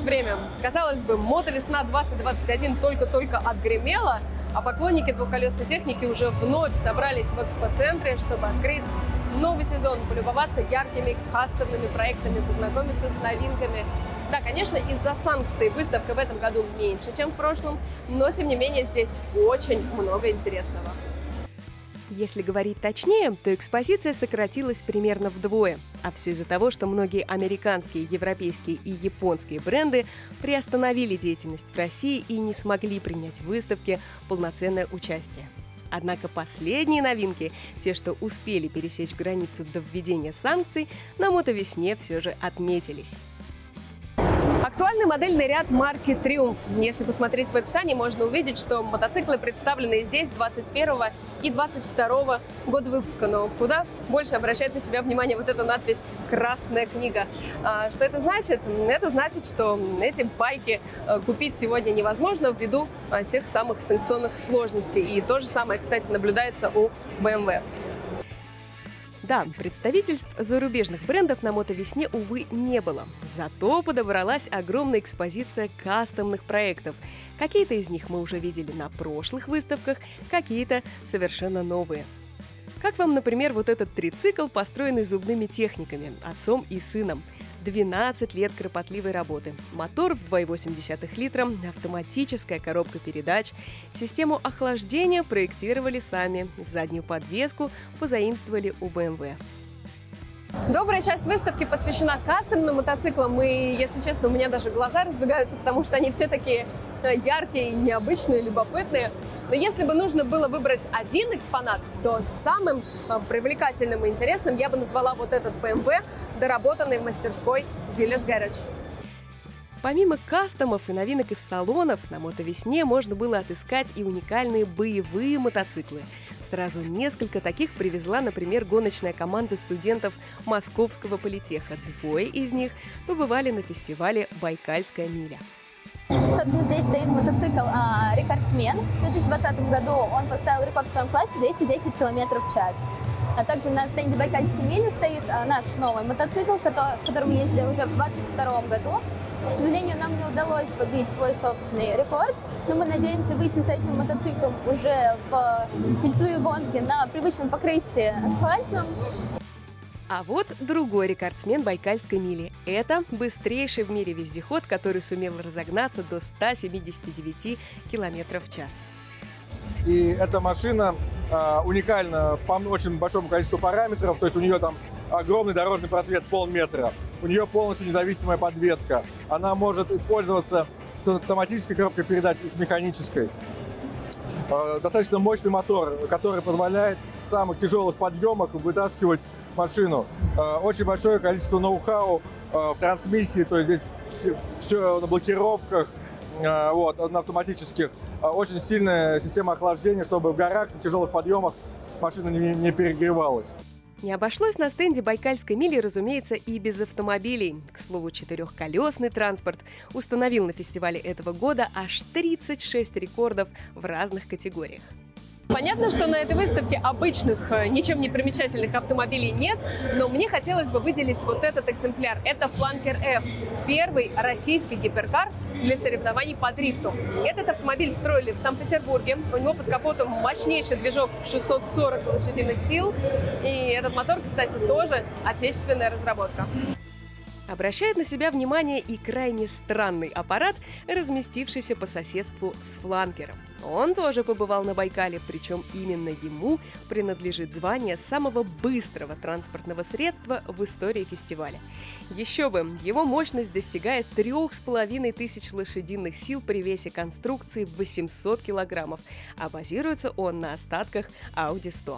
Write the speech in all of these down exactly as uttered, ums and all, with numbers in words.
время. Казалось бы, мотовесна двадцать двадцать один только-только отгремела, а поклонники двухколесной техники уже вновь собрались в экспоцентре, чтобы открыть новый сезон, полюбоваться яркими кастомными проектами, познакомиться с новинками. Да, конечно, из-за санкций выставка в этом году меньше, чем в прошлом, но, тем не менее, здесь очень много интересного. Если говорить точнее, то экспозиция сократилась примерно вдвое. А все из-за того, что многие американские, европейские и японские бренды приостановили деятельность в России и не смогли принять в выставке полноценное участие. Однако последние новинки, те, что успели пересечь границу до введения санкций, на мотовесне все же отметились. Актуальный модельный ряд марки Triumph. Если посмотреть в описании, можно увидеть, что мотоциклы представлены здесь двадцать первого и двадцать второго года выпуска. Но куда больше обращает на себя внимание вот эта надпись «Красная книга». А что это значит? Это значит, что эти байки купить сегодня невозможно ввиду тех самых санкционных сложностей. И то же самое, кстати, наблюдается у бэ эм вэ. Да, представительств зарубежных брендов на мотовесне, увы, не было. Зато подобралась огромная экспозиция кастомных проектов. Какие-то из них мы уже видели на прошлых выставках, какие-то совершенно новые. Как вам, например, вот этот трицикл, построенный зубными техниками, отцом и сыном? двенадцать лет кропотливой работы. Мотор в два и восемь десятых литра, автоматическая коробка передач. Систему охлаждения проектировали сами. Заднюю подвеску позаимствовали у бэ эм вэ. Добрая часть выставки посвящена кастомным мотоциклам, и, если честно, у меня даже глаза разбегаются, потому что они все такие яркие, необычные, любопытные. Но если бы нужно было выбрать один экспонат, то самым привлекательным и интересным я бы назвала вот этот бэ эм вэ, доработанный в мастерской Zillers Garage. Помимо кастомов и новинок из салонов, на мотовесне можно было отыскать и уникальные боевые мотоциклы. Сразу несколько таких привезла, например, гоночная команда студентов Московского политеха. Двое из них побывали на фестивале «Байкальская миля». Собственно, здесь стоит мотоцикл а, «Рекордсмен». В две тысячи двадцатом году он поставил рекорд в своем классе двести десять километров в час. А также на стенде «Байкальской мили» стоит а, наш новый мотоцикл, который, с которым мы ездили уже в двадцать втором году. К сожалению, нам не удалось побить свой собственный рекорд, но мы надеемся выйти с этим мотоциклом уже в кольцевые гонки на привычном покрытии асфальтном. А вот другой рекордсмен Байкальской мили. Это быстрейший в мире вездеход, который сумел разогнаться до ста семидесяти девяти километров в час. И эта машина э, уникальна по очень большому количеству параметров, то есть у нее там огромный дорожный просвет полметра, у нее полностью независимая подвеска, она может использоваться с автоматической коробкой передач и с механической. Э, достаточно мощный мотор, который позволяет в самых тяжелых подъемах вытаскивать машину. Э, очень большое количество ноу-хау э, в трансмиссии, то есть здесь все, все на блокировках, э, вот, на автоматических. Э, очень сильная система охлаждения, чтобы в горах, на тяжелых подъемах машина не, не перегревалась. Не обошлось на стенде Байкальской мили, разумеется, и без автомобилей. К слову, четырехколесный транспорт установил на фестивале этого года аж тридцать шесть рекордов в разных категориях. Понятно, что на этой выставке обычных, ничем не примечательных автомобилей нет, но мне хотелось бы выделить вот этот экземпляр. Это Flanker F, первый российский гиперкар для соревнований по дрифту. Этот автомобиль строили в Санкт-Петербурге. У него под капотом мощнейший движок шестьсот сорок лошадиных сил. И этот мотор, кстати, тоже отечественная разработка. Обращает на себя внимание и крайне странный аппарат, разместившийся по соседству с фланкером. Он тоже побывал на Байкале, причем именно ему принадлежит звание самого быстрого транспортного средства в истории фестиваля. Еще бы, его мощность достигает трех с половиной тысяч лошадиных сил при весе конструкции в восемьсот килограммов, а базируется он на остатках Audi сто.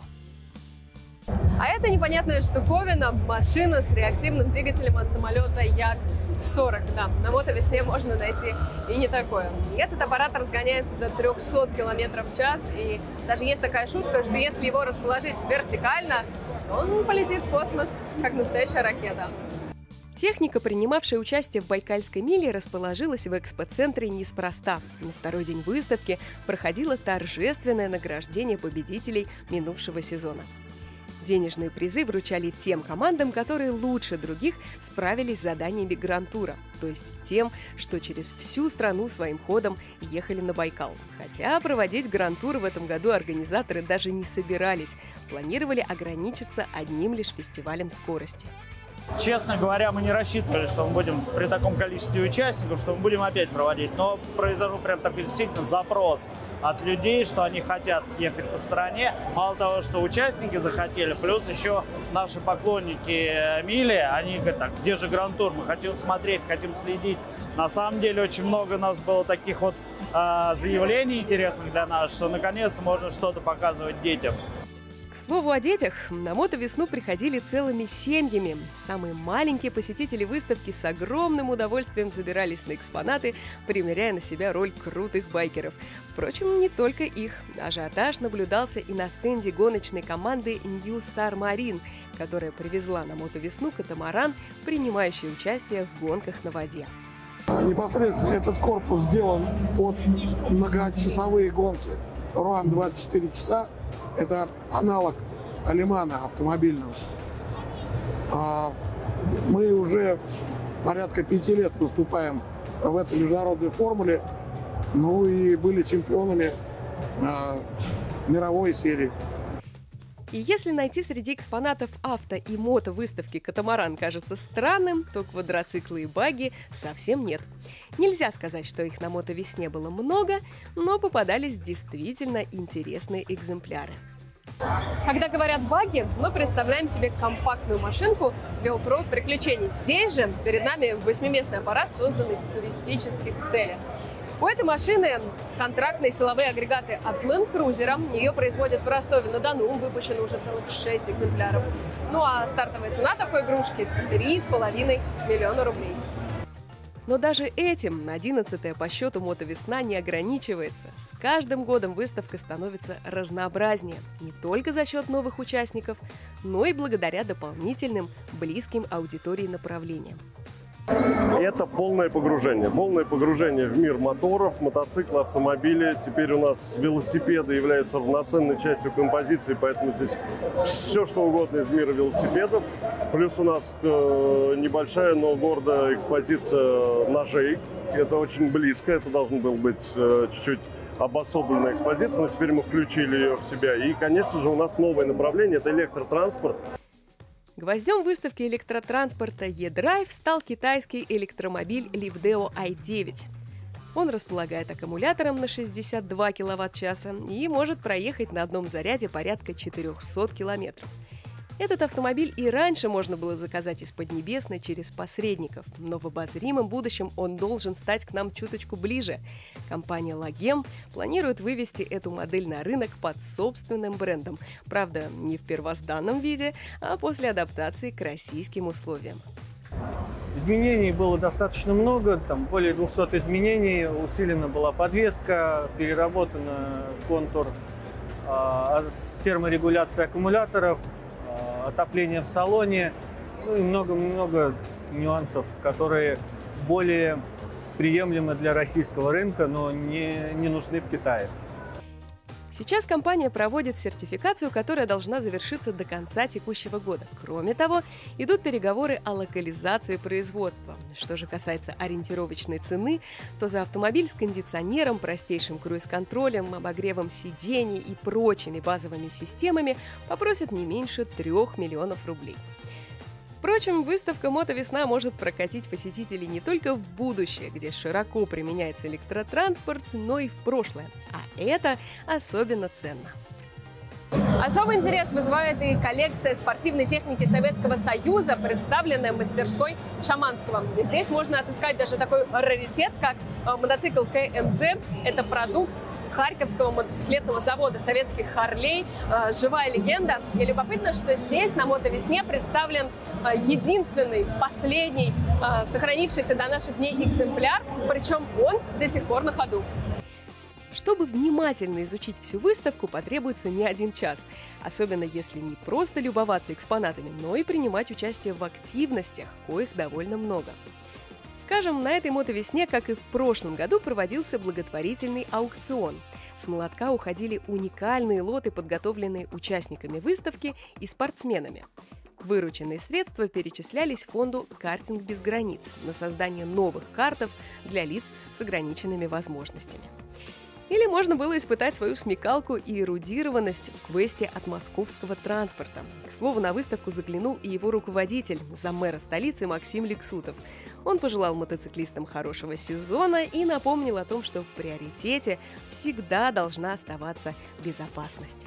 А это непонятная штуковина, машина с реактивным двигателем от самолета Як сорок. Да, на мотовесне можно найти и не такое. Этот аппарат разгоняется до трёхсот километров в час, и даже есть такая шутка, что если его расположить вертикально, он полетит в космос, как настоящая ракета. Техника, принимавшая участие в Байкальской миле, расположилась в экспоцентре неспроста. На второй день выставки проходило торжественное награждение победителей минувшего сезона. Денежные призы вручали тем командам, которые лучше других справились с заданиями гран-тура, то есть тем, что через всю страну своим ходом ехали на Байкал. Хотя проводить гран-тур в этом году организаторы даже не собирались, планировали ограничиться одним лишь фестивалем скорости. Честно говоря, мы не рассчитывали, что мы будем при таком количестве участников, что мы будем опять проводить. Но произошел прям такой действительно запрос от людей, что они хотят ехать по стране. Мало того, что участники захотели, плюс еще наши поклонники Мили, они говорят, так, где же гран-тур? Мы хотим смотреть, хотим следить. На самом деле очень много у нас было таких вот э, заявлений интересных для нас, что наконец-то можно что-то показывать детям. К слову о детях, на мотовесну приходили целыми семьями. Самые маленькие посетители выставки с огромным удовольствием забирались на экспонаты, примеряя на себя роль крутых байкеров. Впрочем, не только их. Ажиотаж наблюдался и на стенде гоночной команды New Star Marine, которая привезла на мотовесну катамаран, принимающий участие в гонках на воде. Непосредственно этот корпус сделан под многочасовые гонки. Руан двадцать четыре часа. Это аналог Алимана автомобильного. Мы уже порядка пяти лет выступаем в этой международной формуле. Ну и были чемпионами мировой серии. И если найти среди экспонатов авто и мото выставки катамаран кажется странным, то квадроциклы и багги совсем нет. Нельзя сказать, что их на мотовесне было много, но попадались действительно интересные экземпляры. Когда говорят багги, мы представляем себе компактную машинку для оффроуд приключений. Здесь же перед нами восьмиместный аппарат, созданный в туристических целях. У этой машины контрактные силовые агрегаты от Land Cruiser. Ее производят в Ростове-на-Дону. Выпущено уже целых шесть экземпляров. Ну а стартовая цена такой игрушки – три с половиной миллиона рублей. Но даже этим одиннадцатая по счету мотовесна не ограничивается. С каждым годом выставка становится разнообразнее. Не только за счет новых участников, но и благодаря дополнительным, близким аудитории направлениям. Это полное погружение. Полное погружение в мир моторов, мотоцикла, автомобиля. Теперь у нас велосипеды являются равноценной частью композиции, поэтому здесь все, что угодно из мира велосипедов. Плюс у нас э, небольшая, но гордая экспозиция ножей. Это очень близко, это должен был быть э, чуть-чуть обособленная экспозиция, но теперь мы включили ее в себя. И, конечно же, у нас новое направление – это электротранспорт. Гвоздем выставки электротранспорта E-Drive стал китайский электромобиль Livdeo ай девять. Он располагает аккумулятором на шестьдесят два киловатт-часа и может проехать на одном заряде порядка четырехсот километров. Этот автомобиль и раньше можно было заказать из Поднебесной через посредников, но в обозримом будущем он должен стать к нам чуточку ближе. Компания Logem планирует вывести эту модель на рынок под собственным брендом. Правда, не в первозданном виде, а после адаптации к российским условиям. Изменений было достаточно много, там более двухсот изменений. Усилена была подвеска, переработан контур, терморегуляция аккумуляторов, отопление в салоне, ну и много-много нюансов, которые более приемлемы для российского рынка, но не, не нужны в Китае. Сейчас компания проводит сертификацию, которая должна завершиться до конца текущего года. Кроме того, идут переговоры о локализации производства. Что же касается ориентировочной цены, то за автомобиль с кондиционером, простейшим круиз-контролем, обогревом сидений и прочими базовыми системами попросят не меньше трех миллионов рублей. Впрочем, выставка «Мотовесна» может прокатить посетителей не только в будущее, где широко применяется электротранспорт, но и в прошлое. А это особенно ценно. Особый интерес вызывает и коллекция спортивной техники Советского Союза, представленная в мастерской Шаманского. Здесь можно отыскать даже такой раритет, как мотоцикл ка эм зет. Это продукт Харьковского мотоциклетного завода, советский Харлей, живая легенда. И любопытно, что здесь на мотовесне представлен единственный, последний, сохранившийся до наших дней экземпляр, причем он до сих пор на ходу. Чтобы внимательно изучить всю выставку, потребуется не один час, особенно если не просто любоваться экспонатами, но и принимать участие в активностях, коих довольно много. Скажем, на этой мотовесне, как и в прошлом году, проводился благотворительный аукцион. с молотка уходили уникальные лоты, подготовленные участниками выставки и спортсменами. Вырученные средства перечислялись фонду «Картинг без границ» на создание новых картов для лиц с ограниченными возможностями. Или можно было испытать свою смекалку и эрудированность в квесте от московского транспорта. К слову, на выставку заглянул и его руководитель, заммэра столицы Максим Лексутов. Он пожелал мотоциклистам хорошего сезона и напомнил о том, что в приоритете всегда должна оставаться безопасность.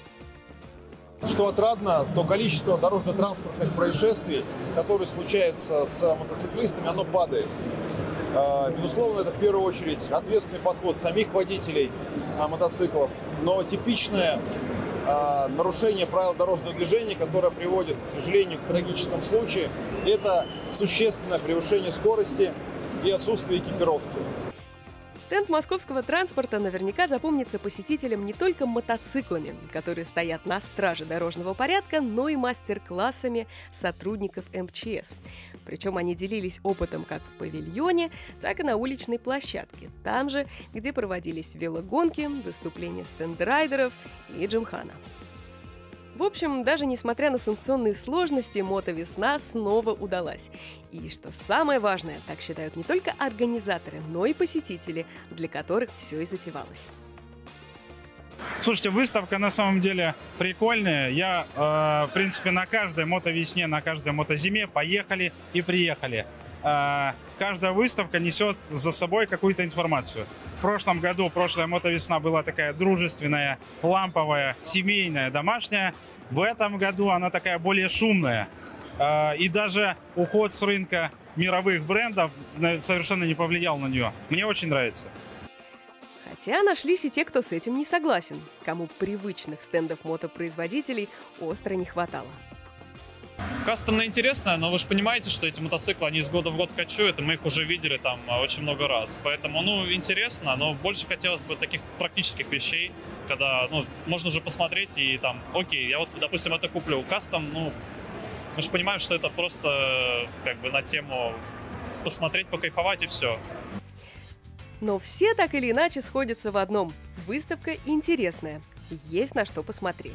Что отрадно, то количество дорожно-транспортных происшествий, которые случаются с мотоциклистами, оно падает. Безусловно, это в первую очередь ответственный подход самих водителей мотоциклов, но типичное нарушение правил дорожного движения, которое приводит, к сожалению, к трагическому случаю, это существенное превышение скорости и отсутствие экипировки. Стенд московского транспорта наверняка запомнится посетителям не только мотоциклами, которые стоят на страже дорожного порядка, но и мастер-классами сотрудников эм че эс. Причем они делились опытом как в павильоне, так и на уличной площадке, там же, где проводились велогонки, выступления стендрайдеров и джимхана. В общем, даже несмотря на санкционные сложности, мотовесна снова удалась. И что самое важное, так считают не только организаторы, но и посетители, для которых все и затевалось. Слушайте, выставка на самом деле прикольная. Я, э, в принципе, на каждой мотовесне, на каждой мотозиме поехали и приехали. Э, каждая выставка несет за собой какую-то информацию. В прошлом году, прошлая мотовесна была такая дружественная, ламповая, семейная, домашняя. В этом году она такая более шумная. Э, и даже уход с рынка мировых брендов совершенно не повлиял на нее. Мне очень нравится. Хотя нашлись и те, кто с этим не согласен, кому привычных стендов мотопроизводителей остро не хватало. Кастомно интересно, но вы же понимаете, что эти мотоциклы, они из года в год качуют, и мы их уже видели там очень много раз. Поэтому, ну, интересно, но больше хотелось бы таких практических вещей, когда, ну, можно уже посмотреть и там, окей, я вот, допустим, это куплю. Кастом, ну, мы же понимаем, что это просто как бы на тему посмотреть, покайфовать и все. Но все так или иначе сходятся в одном. Выставка интересная. Есть на что посмотреть.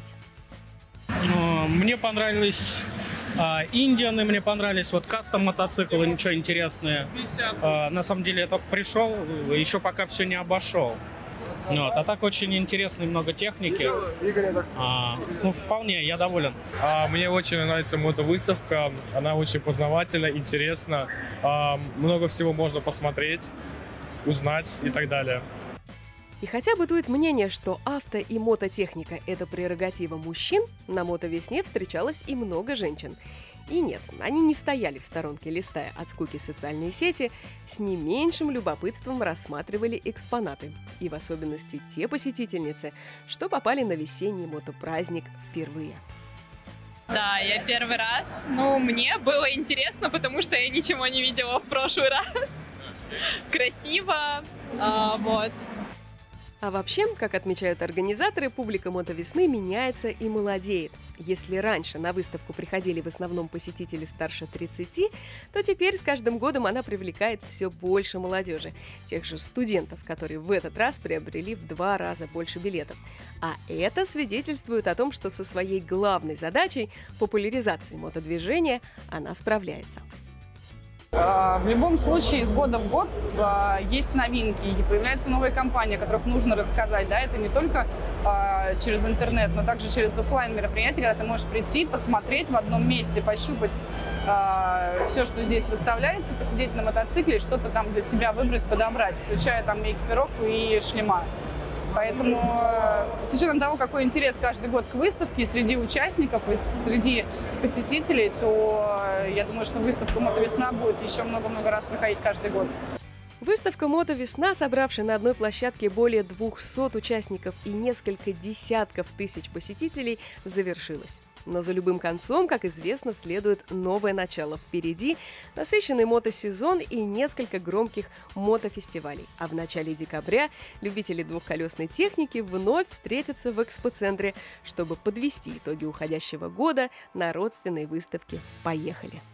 Мне понравились а, Индианы, мне понравились вот кастом мотоциклы, ничего интересное. А, на самом деле я только пришел, еще пока все не обошел. Вот. А так очень интересно, много техники. А, ну, вполне, я доволен. А, мне очень нравится мотовыставка. Она очень познавательна, интересна. А, много всего можно посмотреть, узнать и так далее. И хотя бытует мнение, что авто и мототехника – это прерогатива мужчин, на мотовесне встречалось и много женщин. И нет, они не стояли в сторонке, листая от скуки социальные сети, с не меньшим любопытством рассматривали экспонаты. И в особенности те посетительницы, что попали на весенний мотопраздник впервые. Да, я первый раз. Ну, мне было интересно, потому что я ничего не видела в прошлый раз. Красиво, а, вот. А вообще, как отмечают организаторы, публика мотовесны меняется и молодеет. Если раньше на выставку приходили в основном посетители старше тридцати, то теперь с каждым годом она привлекает все больше молодежи. Тех же студентов, которые в этот раз приобрели в два раза больше билетов. А это свидетельствует о том, что со своей главной задачей – популяризацией мотодвижения она справляется. В любом случае, из года в год есть новинки, и появляются новые компании, о которых нужно рассказать. Да? Это не только через интернет, но также через офлайн мероприятия, когда ты можешь прийти, посмотреть в одном месте, пощупать все, что здесь выставляется, посидеть на мотоцикле, что-то там для себя выбрать, подобрать, включая там и экипировку, и шлема. Поэтому, с учетом того, какой интерес каждый год к выставке среди участников и среди посетителей, то я думаю, что выставка «Мотовесна» будет еще много-много раз проходить каждый год. Выставка «Мотовесна», собравшая на одной площадке более двухсот участников и несколько десятков тысяч посетителей, завершилась. Но за любым концом, как известно, следует новое начало. Впереди насыщенный мотосезон и несколько громких мотофестивалей. А в начале декабря любители двухколесной техники вновь встретятся в экспоцентре, чтобы подвести итоги уходящего года на родственной выставке «Поехали!».